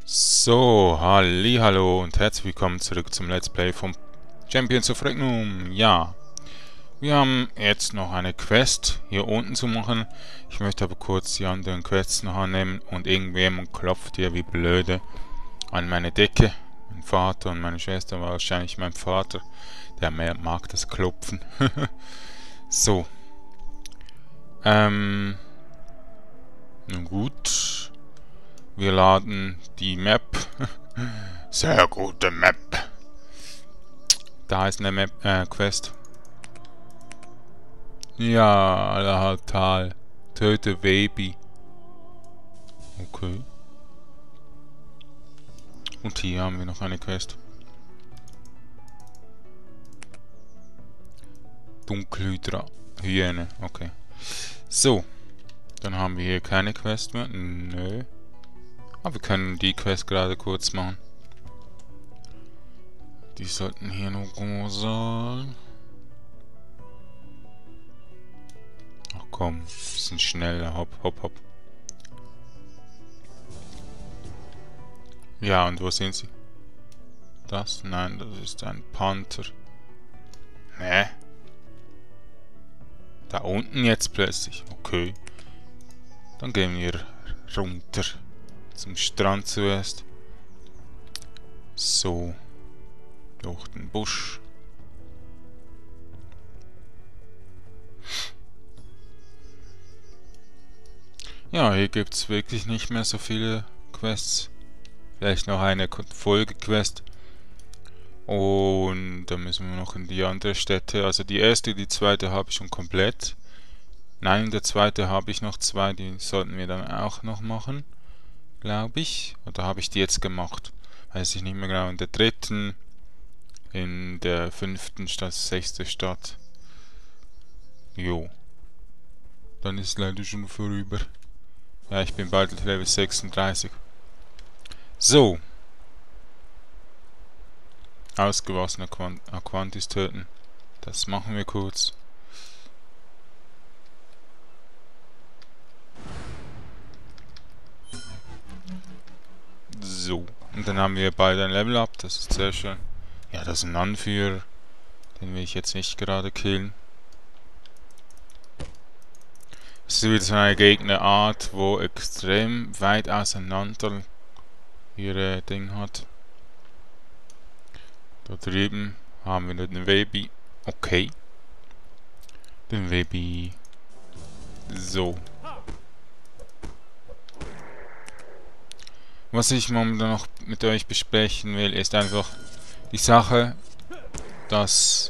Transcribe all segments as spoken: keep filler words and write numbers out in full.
So, hallihallo und herzlich willkommen zurück zum Let's Play vom Champions of Regnum. Ja, wir haben jetzt noch eine Quest hier unten zu machen. Ich möchte aber kurz die anderen Quests noch annehmen und irgendjemand klopft hier wie blöde an meine Decke. Mein Vater und meine Schwester, wahrscheinlich mein Vater, der mehr mag das Klopfen. So. Ähm. Nun gut. Wir laden die Map. Sehr gute Map. Da ist eine Map, äh, Quest. Ja, Allerhalbtal. Töte Baby. Okay. Und hier haben wir noch eine Quest. Dunkelhydra. Hyäne. Okay. So. Dann haben wir hier keine Quest mehr. Nö. Aber wir können die Quest gerade kurz machen. Die sollten hier noch groß sein. Ach komm, bisschen schneller. Hopp, hopp, hopp. Ja, und wo sind sie? Das? Nein, das ist ein Panther. Ne? Da unten jetzt plötzlich. Okay. Dann gehen wir runter. Zum Strand zuerst. So. Durch den Busch. Ja, hier gibt es wirklich nicht mehr so viele Quests. Vielleicht noch eine Folgequest. Und dann müssen wir noch in die andere Städte. Also die erste, die zweite habe ich schon komplett. Nein, der zweite habe ich noch zwei. Die sollten wir dann auch noch machen. Glaube ich. Oder habe ich die jetzt gemacht? Weiß ich nicht mehr genau. In der dritten, in der fünften Stadt, sechste Stadt. Jo. Dann ist leider schon vorüber. Ja, ich bin bald Level sechsunddreißig. So. Ausgewaschene Aquantis töten. Das machen wir kurz. So, und dann haben wir beide ein Level Up, das ist sehr schön. Ja, das ist ein Anführer, den will ich jetzt nicht gerade killen. Es ist wieder so eine Gegnerart, wo extrem weit auseinander ihre Ding hat. Da drüben haben wir den Baby. Okay. Den Baby. So. Was ich momentan noch mit euch besprechen will, ist einfach die Sache, dass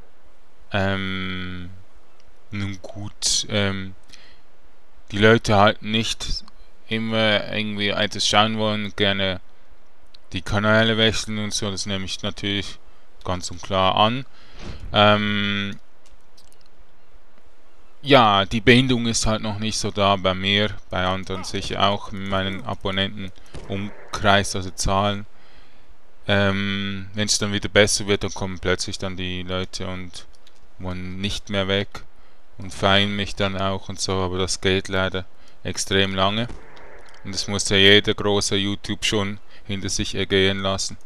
ähm, nun gut, ähm, die Leute halt nicht immer irgendwie etwas schauen wollen und gerne die Kanäle wechseln und so, das nehme ich natürlich ganz und klar an. Ähm, Ja, die Bindung ist halt noch nicht so da bei mir, bei anderen sicher auch, mit meinen Abonnenten, Umkreis, also Zahlen. Ähm, wenn es dann wieder besser wird, dann kommen plötzlich dann die Leute und wollen nicht mehr weg und feiern mich dann auch und so, aber das geht leider extrem lange. Und das muss ja jeder große YouTube schon hinter sich ergehen lassen.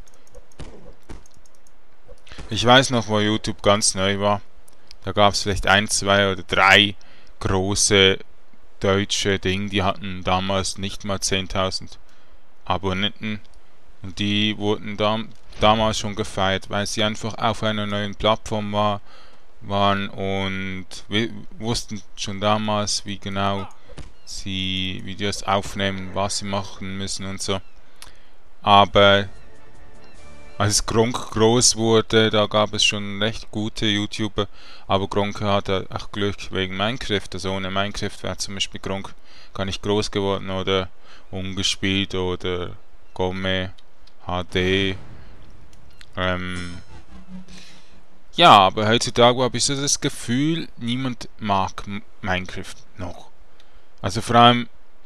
Ich weiß noch, wo YouTube ganz neu war. Da gab es vielleicht ein, zwei oder drei große deutsche Dinge, die hatten damals nicht mal zehntausend Abonnenten und die wurden da, damals schon gefeiert, weil sie einfach auf einer neuen Plattform war, waren und wir wussten schon damals, wie genau sie Videos aufnehmen, was sie machen müssen und so. Aber als Gronkh groß wurde, da gab es schon recht gute YouTuber, aber Gronkh hatte auch Glück wegen Minecraft. Also ohne Minecraft wäre zum Beispiel Gronkh gar nicht groß geworden oder Ungespielt oder Gomme, H D. Ähm ja, aber heutzutage habe ich so das Gefühl, niemand mag Minecraft noch. Also vor allem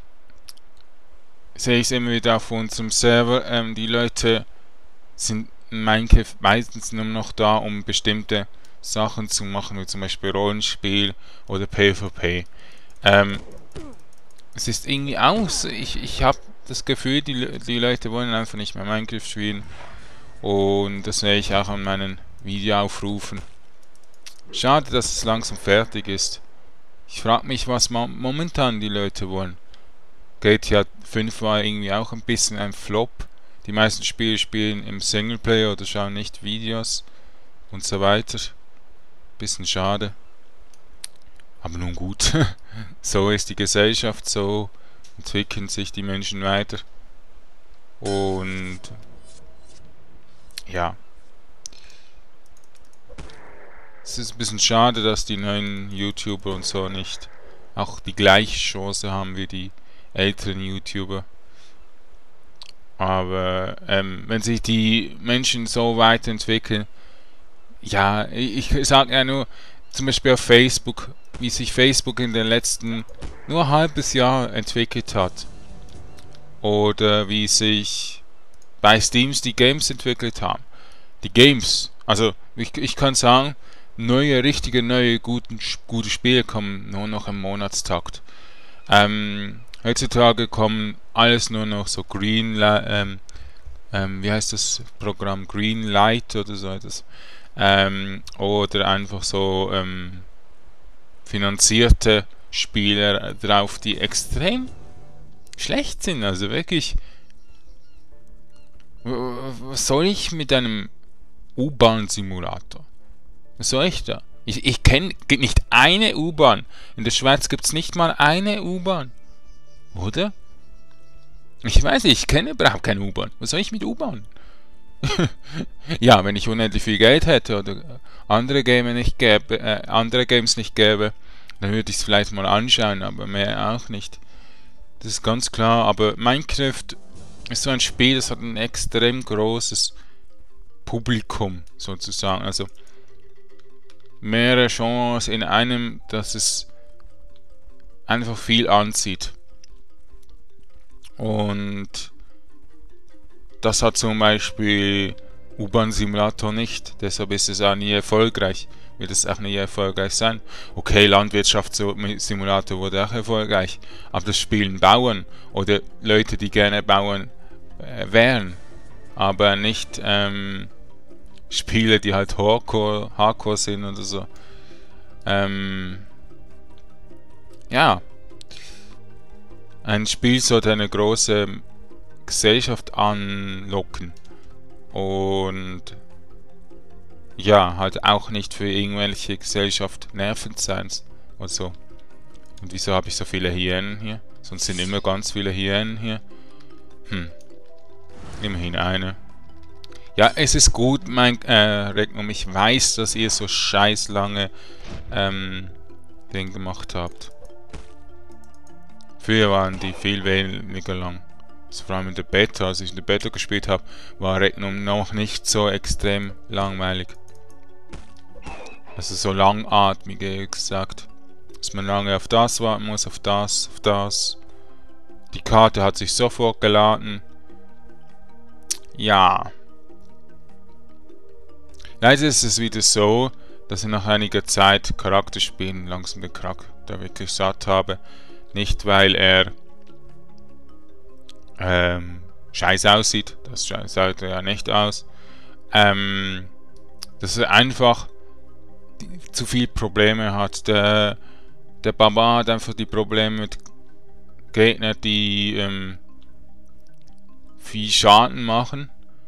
sehe ich es immer wieder auf unserem Server, ähm, die Leute sind in Minecraft meistens nur noch da, um bestimmte Sachen zu machen, wie zum Beispiel Rollenspiel oder PvP. Ähm, es ist irgendwie aus. Ich, ich habe das Gefühl, die, die Leute wollen einfach nicht mehr Minecraft spielen. Und das werde ich auch an meinen Videoaufrufen. Schade, dass es langsam fertig ist. Ich frage mich, was momentan die Leute wollen. G T A fünf war irgendwie auch ein bisschen ein Flop. Die meisten Spiele spielen im Singleplayer oder schauen nicht Videos und so weiter. Bisschen schade. Aber nun gut. So ist die Gesellschaft, so entwickeln sich die Menschen weiter. Und ja. Es ist ein bisschen schade, dass die neuen YouTuber und so nicht auch die gleiche Chance haben wie die älteren YouTuber. Aber ähm, wenn sich die Menschen so weiterentwickeln, ja, ich, ich sage ja nur, zum Beispiel auf Facebook, wie sich Facebook in den letzten nur ein halbes Jahr entwickelt hat. Oder wie sich bei Steam die Games entwickelt haben. Die Games, also ich, ich kann sagen, neue, richtige, neue, guten, gute Spiele kommen nur noch im Monatstakt. Ähm, heutzutage kommen alles nur noch so Green, ähm, ähm, wie heißt das Programm? Greenlight oder so etwas. Ähm, oder einfach so ähm, finanzierte Spiele drauf, die extrem schlecht sind. Also wirklich, was soll ich mit einem U-Bahn-Simulator? Was soll ich da? Ich, ich kenne nicht eine U-Bahn. In der Schweiz gibt es nicht mal eine U-Bahn. Oder? Ich weiß nicht, ich kenne überhaupt keine U-Bahn. Was soll ich mit U-Bahn? Ja, wenn ich unendlich viel Geld hätte oder andere, Game nicht gäbe, äh, andere Games nicht gäbe, dann würde ich es vielleicht mal anschauen, aber mehr auch nicht. Das ist ganz klar, aber Minecraft ist so ein Spiel, das hat ein extrem großes Publikum, sozusagen. Also mehrere Genres in einem, dass es einfach viel anzieht. Und das hat zum Beispiel U-Bahn-Simulator nicht. Deshalb ist es auch nie erfolgreich. Wird es auch nie erfolgreich sein. Okay, Landwirtschaftssimulator wurde auch erfolgreich. Aber das spielen Bauern oder Leute, die gerne Bauern äh, wären. Aber nicht ähm, Spiele, die halt Hardcore, Hardcore sind oder so. Ähm, ja. Ein Spiel sollte eine große Gesellschaft anlocken. Und ja, halt auch nicht für irgendwelche Gesellschaft nervend sein oder so. Und wieso habe ich so viele Hyänen hier? Sonst sind immer ganz viele Hyänen hier. Hm. Immerhin eine. Ja, es ist gut, mein äh, Regnum. Ich weiß, dass ihr so scheiß lange ähm, Ding gemacht habt. Früher waren die viel weniger lang. Also vor allem in der Beta, als ich in der Beta gespielt habe, war Regnum noch nicht so extrem langweilig. Also so langatmig, wie gesagt. Dass man lange auf das warten muss, auf das, auf das. Die Karte hat sich sofort geladen. Ja. Leider ist es wieder so, dass ich nach einiger Zeit Charakterspielen langsam den Charakter wirklich satt habe. Nicht weil er ähm, scheiße aussieht, das schaut er ja nicht aus. Ähm, dass er einfach die, zu viele Probleme hat. Der, der Barbar hat einfach die Probleme mit Gegnern, die ähm, viel Schaden machen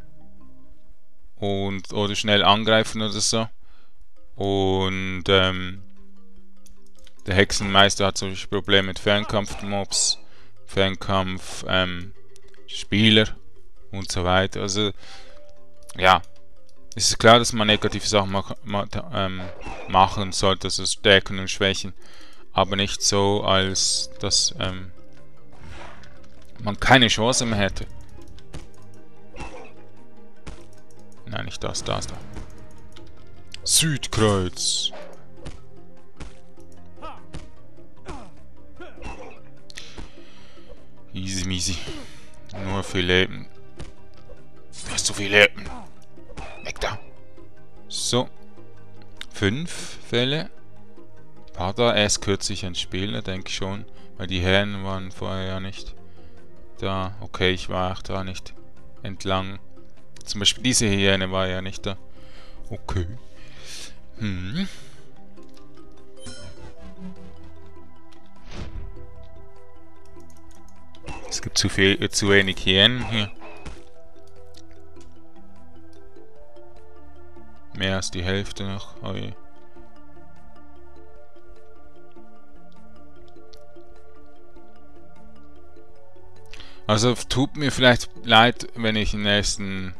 und oder schnell angreifen oder so. Und ähm, der Hexenmeister hat solche Probleme mit Fernkampfmobs, Fernkampf, ähm, Spieler und so weiter. Also, ja, es ist klar, dass man negative Sachen mach, ma, ähm, machen sollte, also Stärken und Schwächen, aber nicht so, als dass ähm, man keine Chance mehr hätte. Nein, nicht das, das da. Südkreuz. Easy measy. Nur viel Leben. Du hast so viel Leben. Weg da. So. Fünf Fälle. War da erst kürzlich ein Spieler, denke ich schon. Weil die Herren waren vorher ja nicht. Da, okay, ich war auch da nicht entlang. Zum Beispiel diese Hyäne war ja nicht da. Okay. Hm. Es gibt zu viel, äh, zu wenig Hyänen hier. Mehr als die Hälfte noch. Oh je. Also tut mir vielleicht leid, wenn ich im nächsten,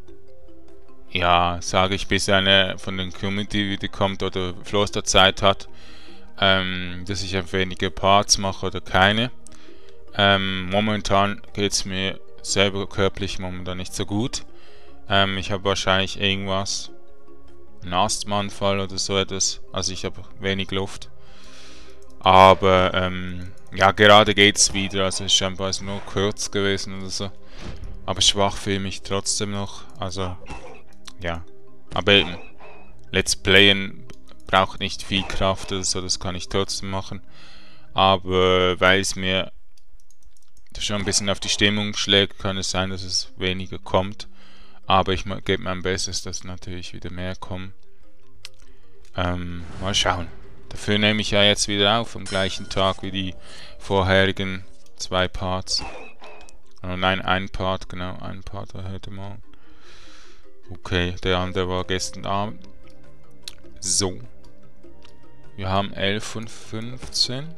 ja, sage ich, bis eine von den Community wieder kommt oder Floster Zeit hat, ähm, dass ich einfach weniger Parts mache oder keine. Ähm, momentan geht es mir selber körperlich momentan nicht so gut. Ähm, ich habe wahrscheinlich irgendwas, einen Asthmaanfall oder so etwas, also ich habe wenig Luft. Aber ähm, ja, gerade geht's wieder, also es ist scheinbar nur kurz gewesen oder so. Aber schwach fühle ich mich trotzdem noch, also ja. Aber eben, Let's Playen braucht nicht viel Kraft oder so, das kann ich trotzdem machen. Aber weil es mir schon ein bisschen auf die Stimmung schlägt, kann es sein, dass es weniger kommt. Aber ich gebe mein Bestes, dass natürlich wieder mehr kommen. Ähm, mal schauen. Dafür nehme ich ja jetzt wieder auf, am gleichen Tag wie die vorherigen zwei Parts. Oh nein, ein Part, genau, ein Part war heute Morgen. Okay, der andere war gestern Abend. So. Wir haben elf von fünfzehn.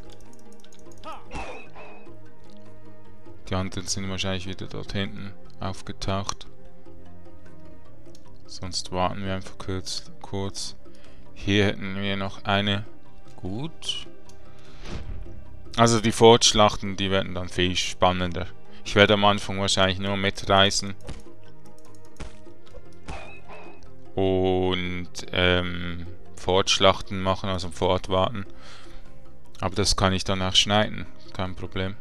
Die anderen sind wahrscheinlich wieder dort hinten aufgetaucht. Sonst warten wir einfach kurz. kurz. Hier hätten wir noch eine. Gut. Also die Fortschlachten, die werden dann viel spannender. Ich werde am Anfang wahrscheinlich nur mitreisen. Und ähm, Fortschlachten machen, also fortwarten. Aber das kann ich dann auch schneiden. Kein Problem.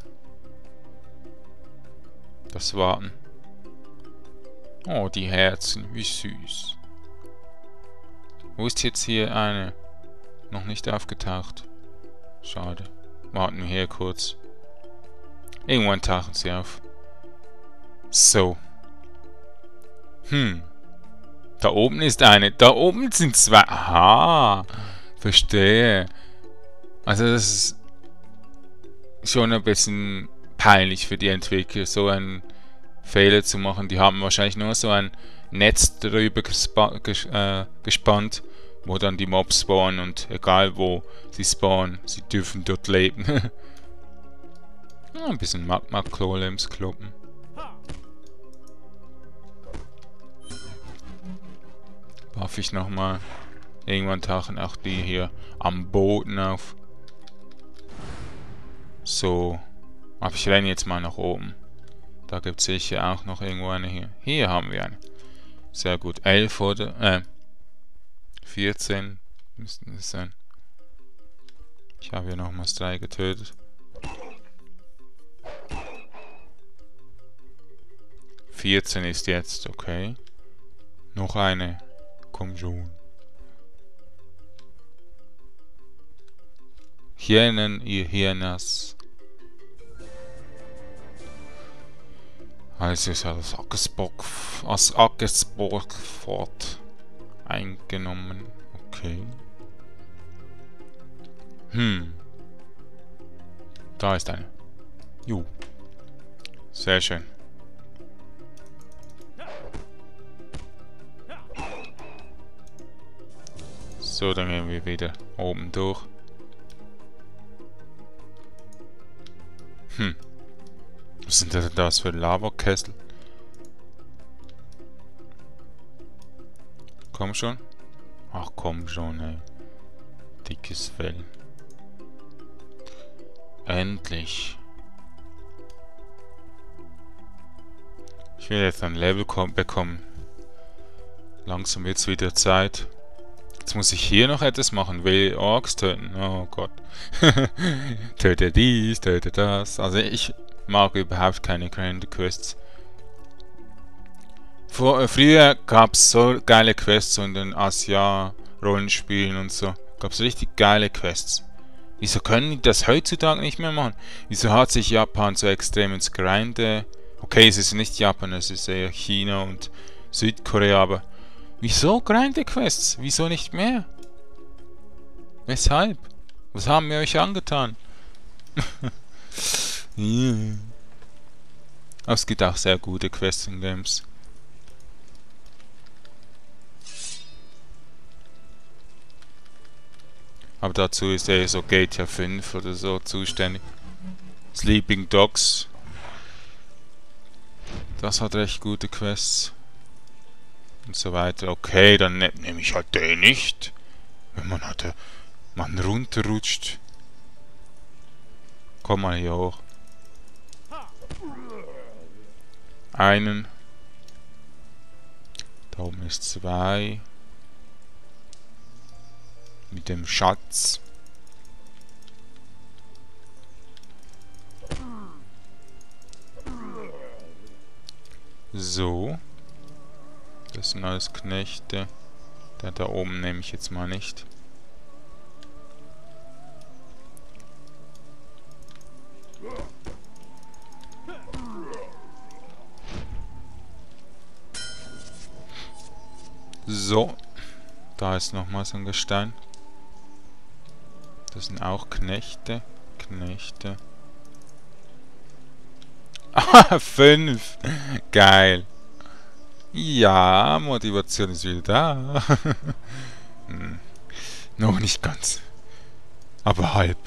Das Warten. Oh, die Herzen, wie süß. Wo ist jetzt hier eine? Noch nicht aufgetaucht. Schade. Warten wir hier kurz. Irgendwann tauchen sie auf. So. Hm. Da oben ist eine. Da oben sind zwei. Aha. Verstehe. Also das ist schon ein bisschen peinlich für die Entwickler, so einen Fehler zu machen. Die haben wahrscheinlich nur so ein Netz darüber gespa ges äh, gespannt, wo dann die Mobs spawnen und egal wo sie spawnen, sie dürfen dort leben. Ja, ein bisschen Magma-Golems kloppen. Buff ich nochmal. Irgendwann tauchen auch die hier am Boden auf. So. Aber ich renne jetzt mal nach oben. Da gibt es sicher auch noch irgendwo eine hier. Hier haben wir eine. Sehr gut. elf oder? Äh. vierzehn müssten es sein. Ich habe hier nochmals drei getötet. vierzehn ist jetzt, okay. Noch eine. Komm schon. Hyänen, ihr Hyenas. Also ist das Ackersburg, als Ackersburg fort eingenommen. Okay. Hm. Da ist eine. Ju. Sehr schön. So, dann gehen wir wieder oben durch. Hm. Was sind denn das für Lavakessel? Komm schon. Ach komm schon, ey. Dickes Fell. Endlich. Ich will jetzt ein Level bekommen. Langsam wird's wieder Zeit. Jetzt muss ich hier noch etwas machen. Will Orks töten? Oh Gott. Töte dies, töte das. Also ich mag überhaupt keine Grand Quests. Vor, äh, früher gab es so geile Quests so in den Asia-Rollenspielen und so. Gab es richtig geile Quests. Wieso können die das heutzutage nicht mehr machen? Wieso hat sich Japan so extrem ins Grinde? Okay, es ist nicht Japan, es ist eher China und Südkorea, aber wieso Grinde-Quests? Wieso nicht mehr? Weshalb? Was haben wir euch angetan? Yeah. Aber es gibt auch sehr gute Quests in Games. Aber dazu ist eher so G T A fünf oder so zuständig. Sleeping Dogs. Das hat recht gute Quests. Und so weiter. Okay, dann ne nehme ich halt den nicht. Wenn man halt man runterrutscht. Komm mal hier hoch. Einen. Da oben ist zwei. Mit dem Schatz. So. Das sind alles Knechte. Der da oben nehme ich jetzt mal nicht. So. Da ist nochmal so ein Gestein. Das sind auch Knechte. Knechte. Ah, fünf. Geil. Ja, Motivation ist wieder da. hm. Noch nicht ganz. Aber halb.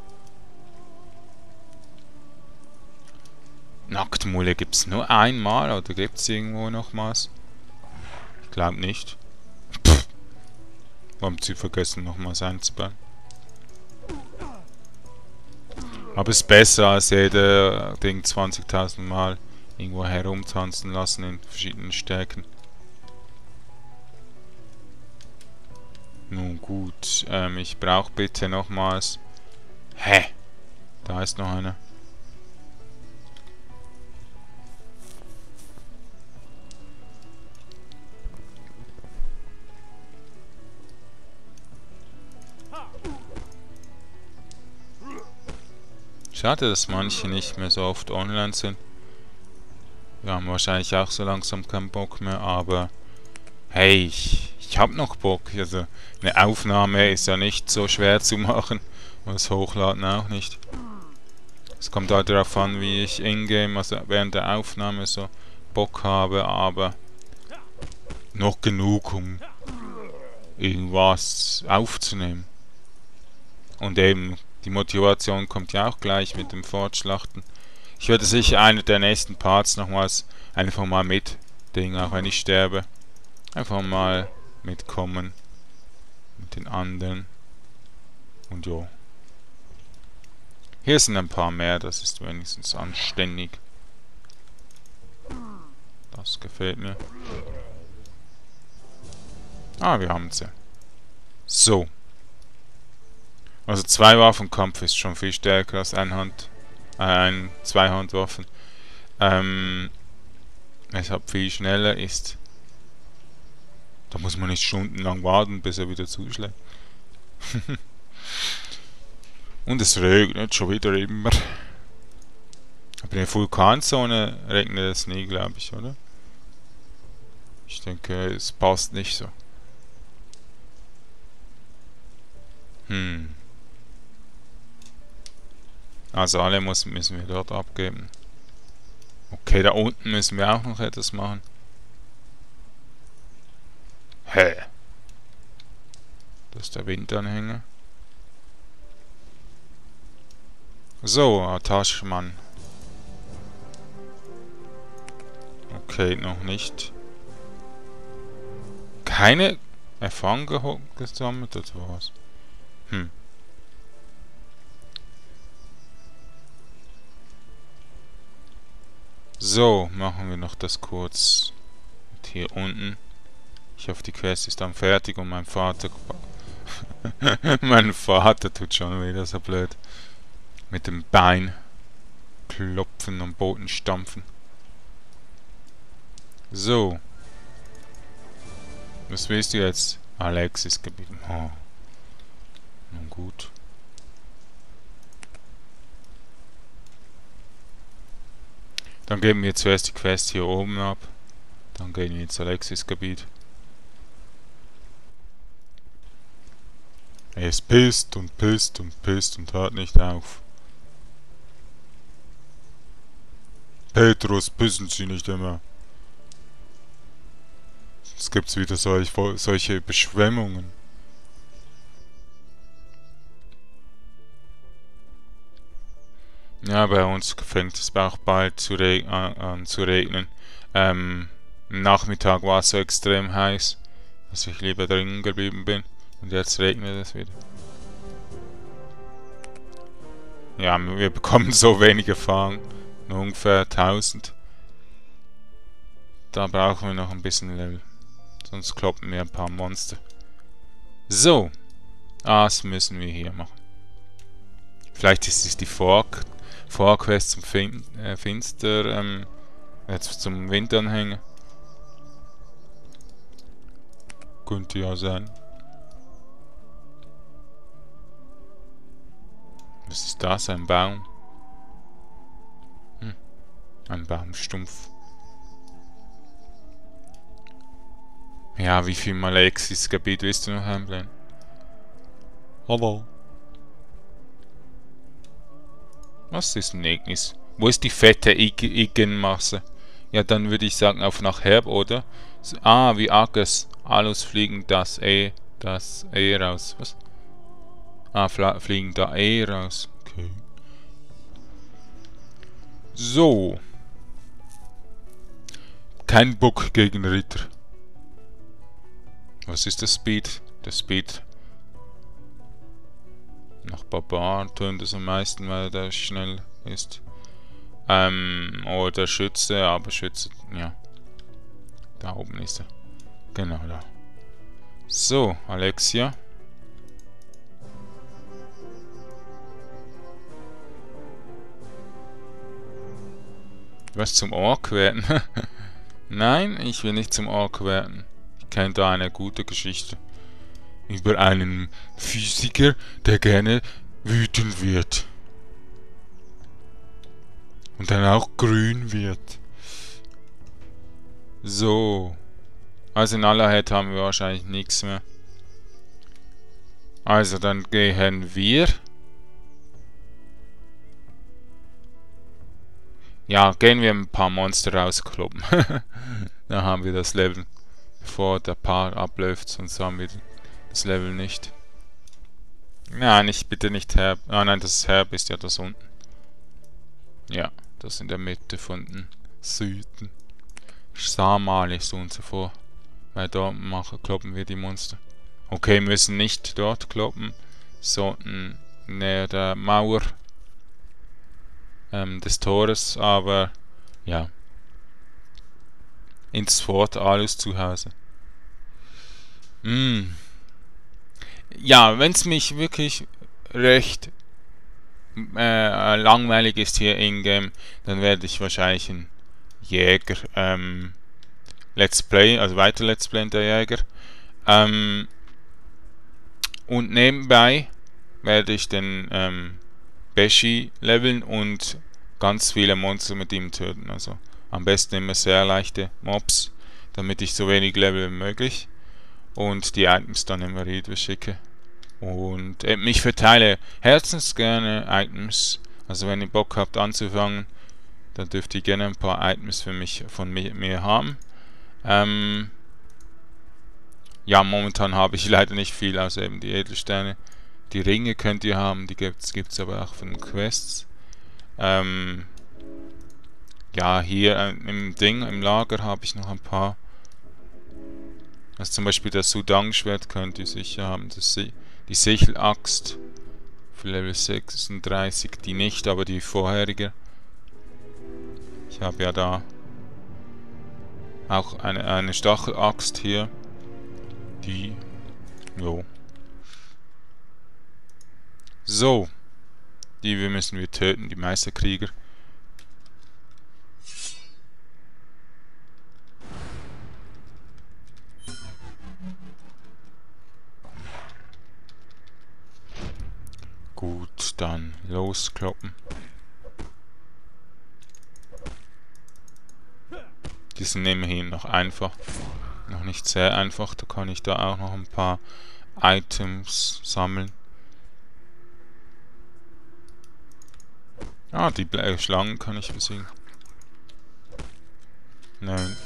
Nacktmulle gibt's nur einmal oder gibt's irgendwo nochmals? Ich glaube nicht. Pff. Haben sie vergessen nochmals einzubauen. Aber es ist besser als jeder Ding zwanzigtausend Mal irgendwo herumtanzen lassen in verschiedenen Stärken. Nun gut, ähm, ich brauche bitte nochmals... Hä? Da ist noch einer. Schade, dass manche nicht mehr so oft online sind. Wir haben wahrscheinlich auch so langsam keinen Bock mehr, aber hey, ich, ich hab noch Bock. Also eine Aufnahme ist ja nicht so schwer zu machen und das Hochladen auch nicht. Es kommt halt darauf an, wie ich in-game, also während der Aufnahme so Bock habe, aber noch genug, um irgendwas aufzunehmen. Und eben, die Motivation kommt ja auch gleich mit dem Fortschlachten. Ich werde sicher einer der nächsten Parts nochmals einfach mal mit Ding, auch wenn ich sterbe. Einfach mal mitkommen mit den anderen. Und jo. Hier sind ein paar mehr, das ist wenigstens anständig. Das gefällt mir. Ah, wir haben sie. So. Also zwei Waffenkampf ist schon viel stärker als ein Hand, äh, ein Zweihandwaffen. Ähm, weshalb viel schneller ist. Da muss man nicht stundenlang warten, bis er wieder zuschlägt. Und es regnet schon wieder immer. Aber in der Vulkanzone regnet es nie, glaube ich, oder? Ich denke, es passt nicht so. Hm. Also alle muss, müssen wir dort abgeben. Okay, da unten müssen wir auch noch etwas machen. Hä? Das ist der Windanhänger. So, Taschmann. Okay, noch nicht. Keine Erfahrung gesammelt oder was? Hm. So, machen wir noch das kurz. Und hier unten. Ich hoffe, die Quest ist dann fertig und mein Vater... mein Vater tut schon wieder so blöd. Mit dem Bein klopfen und Boden stampfen. So. Was willst du jetzt? Alexis gebieten. Oh. Nun gut. Dann geben wir zuerst die Quest hier oben ab. Dann gehen wir ins Alexis-Gebiet. Es pisst und pisst und pisst und hört nicht auf. Petrus, pissen Sie nicht immer. Es gibt wieder solch, solche Überschwemmungen. Ja, bei uns fängt es auch bald zu reg an, an zu regnen. Ähm, am Nachmittag war es so extrem heiß, dass ich lieber drinnen geblieben bin. Und jetzt regnet es wieder. Ja, wir bekommen so wenig Erfahrung. Nur ungefähr tausend. Da brauchen wir noch ein bisschen Level. Sonst kloppen wir ein paar Monster. So. Das müssen wir hier machen. Vielleicht ist es die Vor Vorquest zum fin äh, Finster, ähm, jetzt zum Winteranhänger. Könnte ja sein. Was ist das? Ein Baum? Hm. Ein Baumstumpf. Ja, wie viel mal Alexis-Gebiet willst du noch einblenden? Hallo. Was ist ein Ignis? Wo ist die fette Igen-Masse? Ja, dann würde ich sagen auf nach Herb, oder? So, ah, wie Agnes. Alus fliegen das E, das E raus. Was? Ah, fliegen da E raus. Okay. So. Kein Bock gegen Ritter. Was ist das Speed? Der Speed. Nach Barbar tönt es am meisten, weil der schnell ist. Ähm, oder Schütze, aber Schütze, ja. Da oben ist er. Genau da. So, Alexia. Was zum Ork werden? Nein, ich will nicht zum Ork werden. Ich kenne da eine gute Geschichte. Über einen Physiker, der gerne wütend wird. Und dann auch grün wird. So. Also in aller Head haben wir wahrscheinlich nichts mehr. Also dann gehen wir. Ja, gehen wir ein paar Monster rauskloppen. Dann haben wir das Level. Bevor der Paar abläuft, sonst haben wir das Level nicht. Nein, ich bitte nicht Herb. Ah nein, das Herb ist ja das unten. Ja, das in der Mitte von den Süden. Samal ist unser vor. Weil dort machen, kloppen wir die Monster. Okay, müssen nicht dort kloppen, sondern näher der Mauer ähm, des Tores, aber ja. Ins Fort Alus zu Hause. Mm. Ja, wenn es mich wirklich recht äh, langweilig ist hier in-game, dann werde ich wahrscheinlich ein Jäger ähm, Let's Play, also weiter Let's Play der Jäger. Ähm, und nebenbei werde ich den ähm, Beshi leveln und ganz viele Monster mit ihm töten. Also am besten immer sehr leichte Mobs, damit ich so wenig level wie möglich. Und die Items dann immer rüber schicke. Und äh, ich verteile herzens gerne Items. Also wenn ihr Bock habt anzufangen, dann dürft ihr gerne ein paar Items für mich von mir, mir haben. Ähm, ja, momentan habe ich leider nicht viel, außer eben die Edelsteine. Die Ringe könnt ihr haben, die gibt es aber auch von Quests. Ähm, ja, hier äh, im Ding, im Lager habe ich noch ein paar. Also zum Beispiel das Sudang-Schwert könnt ihr sicher haben. Das, die Sichel-Axt für Level sechsunddreißig, die nicht, aber die vorherige. Ich habe ja da auch eine, eine Stachel-Axt hier. Die, jo. So. Die wir müssen wir töten, die Meisterkrieger. Gut, dann loskloppen. Die sind immerhin noch einfach. Noch nicht sehr einfach. Da kann ich da auch noch ein paar Items sammeln. Ah, die Bl- Schlangen kann ich besiegen. Nein.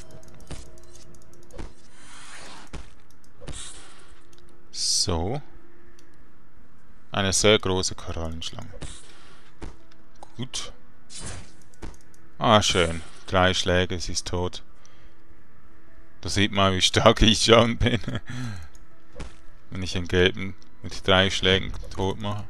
So. Eine sehr große Korallenschlange. Gut. Ah, schön. Drei Schläge, sie ist tot. Da sieht man, wie stark ich schon bin. Wenn ich einen gelben mit drei Schlägen tot mache.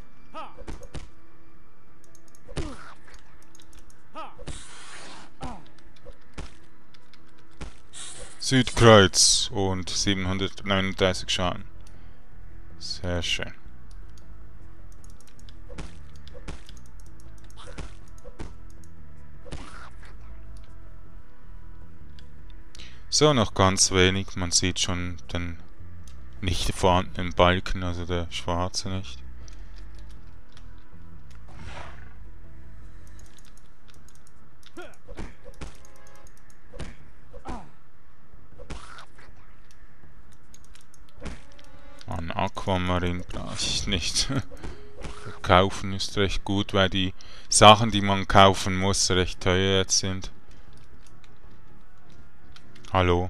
Südkreuz und siebenhundertneununddreißig Schaden. Sehr schön. So, noch ganz wenig. Man sieht schon den nicht vorhandenen Balken, also der schwarze nicht. Ein Aquamarin brauche ich nicht. Kaufen ist recht gut, weil die Sachen, die man kaufen muss, recht teuer jetzt sind. Hallo?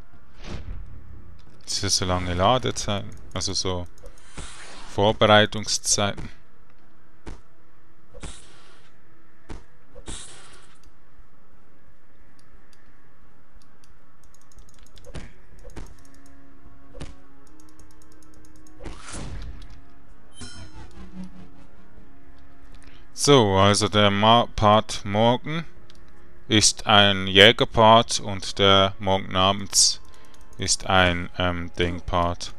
Ist das so lange Ladezeiten? Also so Vorbereitungszeiten? So, also der Ma Part morgen ist ein Jägerpart und der morgen abends ist ein ähm, Ding-Part.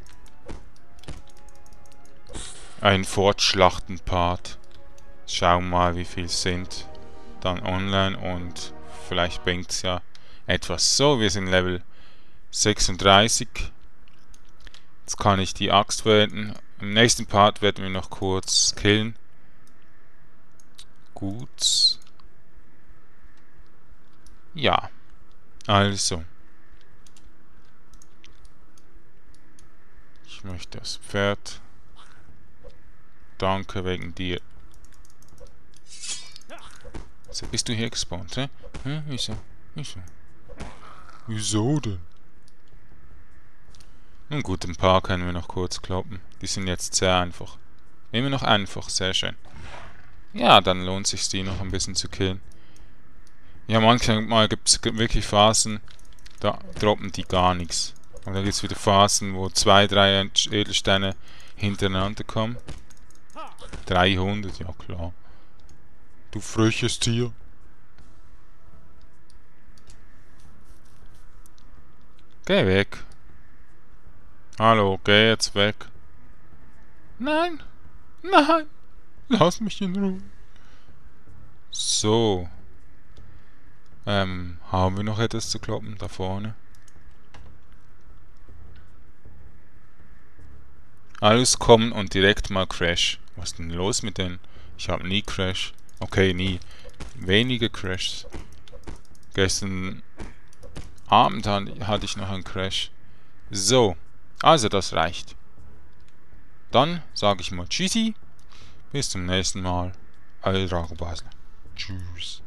Ein Fortschlachten-Part. Schauen mal, wie viel sind dann online und vielleicht bringt es ja etwas. So, wir sind Level sechsunddreißig. Jetzt kann ich die Axt verwenden. Im nächsten Part werden wir noch kurz killen. Gut. Ja. Also. Ich möchte das Pferd. Danke wegen dir. So, bist du hier gespawnt, hä? Hm, wieso? Wieso? Wieso denn? Nun gut, ein paar können wir noch kurz kloppen. Die sind jetzt sehr einfach. Immer noch einfach, sehr schön. Ja, dann lohnt sich die noch ein bisschen zu killen. Ja, manchmal gibt es wirklich Phasen, da droppen die gar nichts. Und dann gibt es wieder Phasen, wo zwei, drei Edelsteine hintereinander kommen. dreihundert, ja klar. Du freches Tier. Geh weg. Hallo, geh jetzt weg. Nein. Nein. Lass mich in Ruhe. So. Ähm, haben wir noch etwas zu kloppen da vorne? Alles kommen und direkt mal Crash. Was ist denn los mit denen? Ich habe nie Crash. Okay, nie. Wenige Crashs. Gestern Abend hatte ich noch einen Crash. So. Also das reicht. Dann sage ich mal Tschüssi. Bis zum nächsten Mal. Euer Drago Basler. Tschüss.